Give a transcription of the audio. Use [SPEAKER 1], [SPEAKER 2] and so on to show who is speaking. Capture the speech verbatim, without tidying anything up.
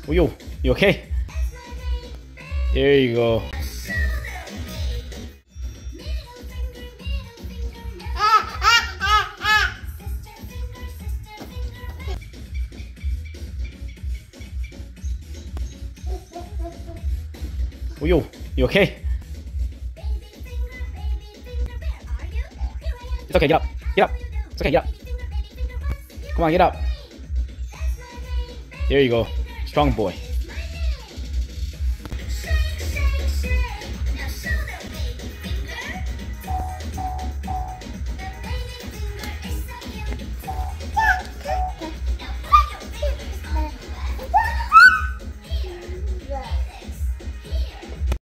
[SPEAKER 1] Oh, yo, you okay? There you go. Oh, yo, you okay? It's okay, get up. Get up. It's okay, get up. Come on, get up. There you go. Strong boy.